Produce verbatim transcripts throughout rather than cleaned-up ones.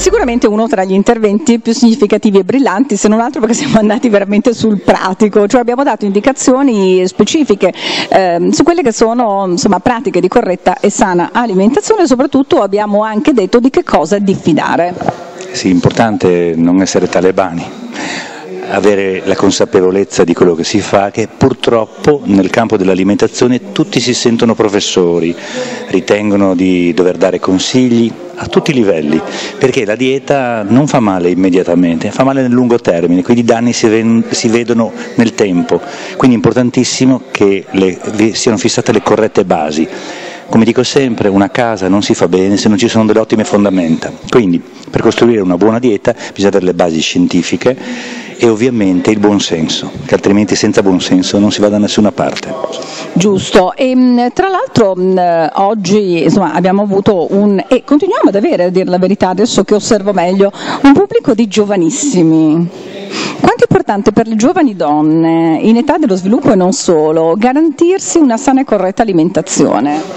Sicuramente uno tra gli interventi più significativi e brillanti, se non altro perché siamo andati veramente sul pratico, cioè abbiamo dato indicazioni specifiche eh, su quelle che sono insomma pratiche di corretta e sana alimentazione, e soprattutto abbiamo anche detto di che cosa diffidare. Sì, importante non essere talebani, avere la consapevolezza di quello che si fa, che purtroppo nel campo dell'alimentazione tutti si sentono professori, ritengono di dover dare consigli a tutti i livelli, perché la dieta non fa male immediatamente, fa male nel lungo termine, quindi i danni si, ven- si vedono nel tempo, quindi è importantissimo che le, siano fissate le corrette basi. Come dico sempre, una casa non si fa bene se non ci sono delle ottime fondamenta, quindi per costruire una buona dieta bisogna avere le basi scientifiche e ovviamente il buon senso, che altrimenti senza buon senso non si va da nessuna parte. Giusto, e tra l'altro oggi insomma, abbiamo avuto un, e continuiamo ad avere, a dire la verità, adesso che osservo meglio, un pubblico di giovanissimi. Quanto è importante per le giovani donne, in età dello sviluppo e non solo, garantirsi una sana e corretta alimentazione?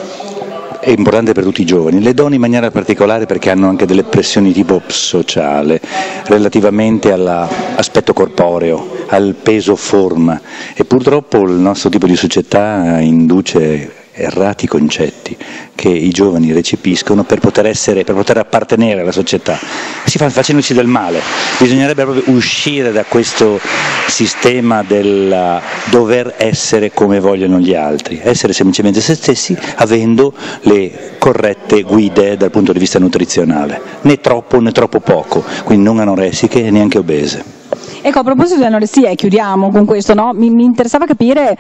È importante per tutti i giovani, le donne in maniera particolare perché hanno anche delle pressioni tipo sociale relativamente all'aspetto corporeo, al peso forma, e purtroppo il nostro tipo di società induce errati concetti che i giovani recepiscono per poter essere, per poter appartenere alla società, si fa facendoci del male. Bisognerebbe proprio uscire da questo sistema del dover essere come vogliono gli altri, essere semplicemente se stessi avendo le corrette guide dal punto di vista nutrizionale, né troppo né troppo poco, quindi non anoressiche e neanche obese. Ecco, a proposito di anoressia, e chiudiamo con questo, no? mi, mi interessava capire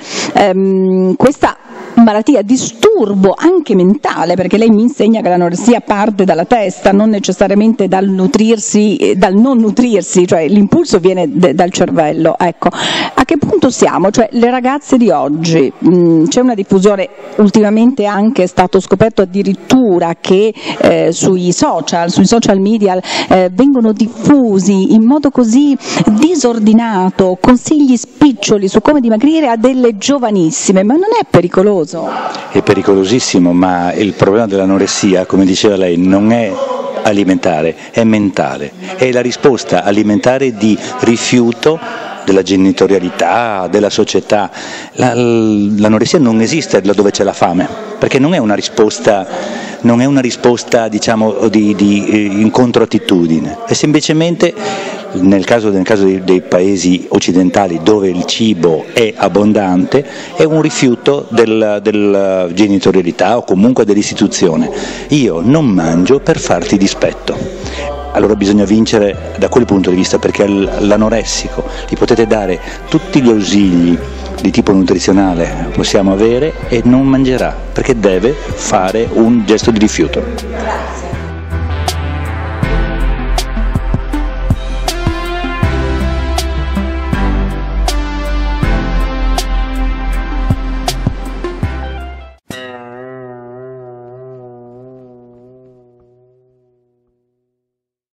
ehm, questa malattia, disturbo anche mentale, perché lei mi insegna che l'anoressia parte dalla testa, non necessariamente dal nutrirsi, dal non nutrirsi, cioè l'impulso viene de, dal cervello. Ecco, a che punto siamo? Cioè le ragazze di oggi, mh, c'è una diffusione, ultimamente anche è stato scoperto addirittura che eh, sui social, sui social media eh, vengono diffusi in modo così disordinato consigli spiccioli su come dimagrire a delle giovanissime, ma non è pericoloso? È pericolosissimo, ma il problema dell'anoressia, come diceva lei, non è alimentare, è mentale, è la risposta alimentare di rifiuto della genitorialità, della società. La, l'anoressia non esiste laddove c'è la fame, perché non è una risposta, non è una risposta diciamo di, di eh, in controattitudine, è semplicemente nel caso, nel caso dei, dei paesi occidentali dove il cibo è abbondante, è un rifiuto del, del genitorialità o comunque dell'istituzione. Io non mangio per farti dispetto. Allora bisogna vincere da quel punto di vista, perché l'anoressico gli potete dare tutti gli ausili di tipo nutrizionale possiamo avere e non mangerà, perché deve fare un gesto di rifiuto.